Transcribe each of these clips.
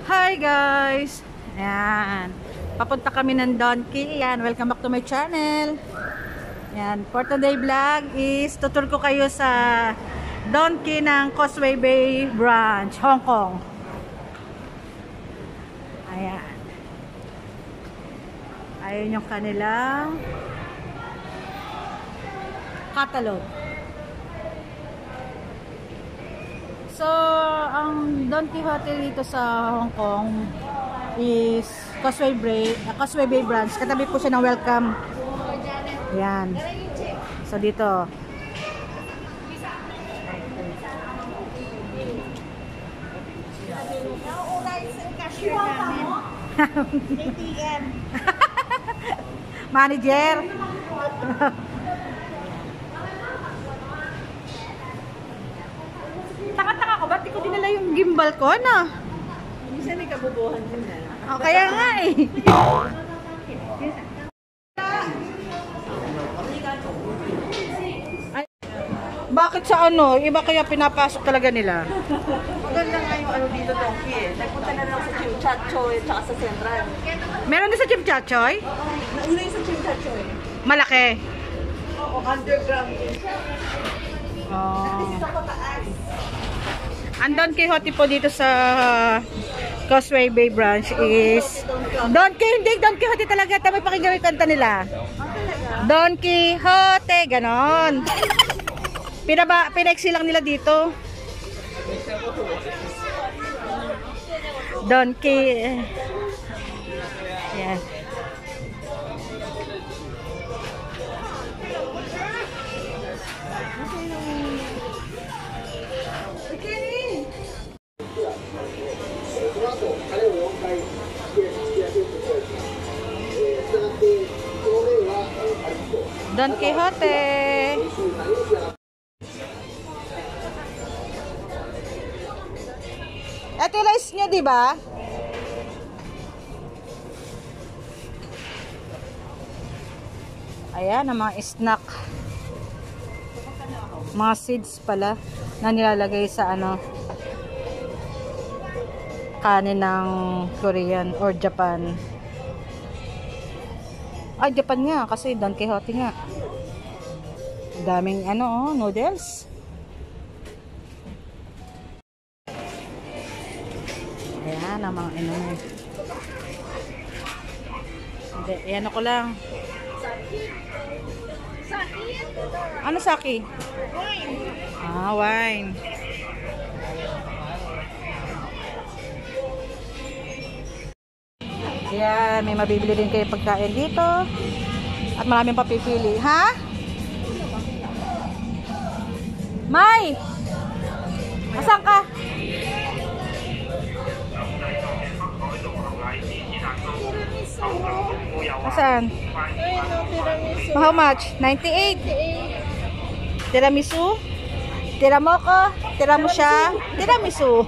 Hi guys! Ayan. Papunta kami ng Donkey. Ayan. Welcome back to my channel. Ayan. For today vlog is tutur ko kayo sa Donkey ng Causeway Bay Branch, Hong Kong. Ayan. Ayan yung kanilang catalog. So, ang Don Quixote dito sa Hong Kong is Causeway Bay Branch. Katabi po siya ng Welcome. Ayan. So, dito. ATM. Manager. Taka-taka ko, ba't di ko dinala yung gimbal ko, ano? Minsan may kabubuhan din na. Oh, kaya nga eh. Ay, bakit sa ano? Iba kaya pinapasok talaga nila? Maganda nga yung ano dito, Donkey eh. Nagpunta na lang sa Chimchachoy at saka sa Central. Meron din sa Chimchachoy? Nauna yung sa Chimchachoy. Malaki. Oo, underground din siya. Oh. Sa pataas. Ang Don Quixote po dito sa Causeway Bay Branch is Don Quixote talaga. Tamay pakinggan yung kanta nila. Don Quixote, ganon. Pinaiksi lang nila dito. Don Quixote. Yan. Don Quixote. Ito yung lice nyo, di ba? Ayan, ang mga snack. Mga seeds pala na nilalagay sa ano, kanin ng Korean or Japan. Ay, Japan nga kasi Don Quixote nga. Daming ano, noodles. Ayan, ang mga ano. Hindi, ayan ako lang. Ano sake? Wine. Ah, wine. Ayan, may mabibili din kayo pagkain dito. At maraming papipili. Ha? May! Asan ka? Asan? How much? 98? Tiramisu? Tiramoko? Tiramusya? Tiramisu?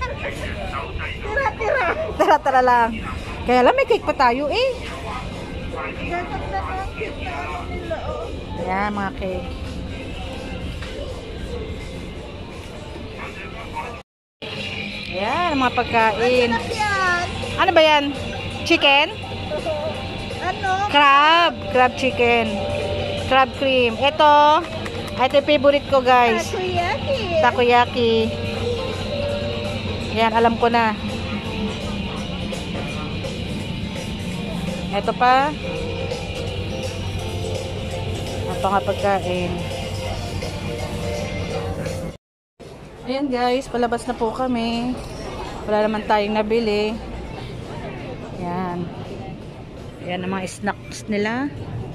Tira-tira lang. Kaya lang may cake pa tayo eh. Ayan, mga cake. Ayan, mga pagkain. Ano ba yan? Chicken? Ano? Crab chicken. Crab cream. Ito yung favorite ko, guys. Takoyaki. Takoyaki. Ayan, alam ko na. Ito pa. Ito nga pagkain. Ayan guys, palabas na po kami. Wala naman tayong nabili. Ayan. Ayan ang mga snacks nila.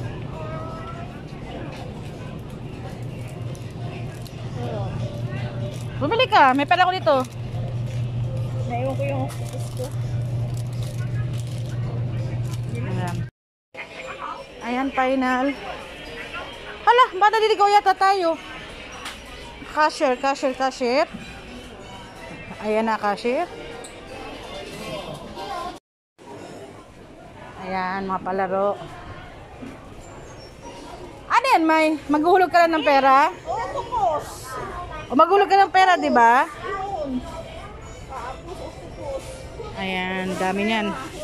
Bumili ka, may pera ko dito. Naiwan ko yung octopus ko. Ayan, final. Hala, bata diligaw yata tayo. Cashier. Ayan na, cashier. Ayan, mga palaro. Ano yan, May? Maghuhulog ka lang ng pera? Octopus. O magulog ka ng pera, di ba? Yun. Ayan, dami niyan.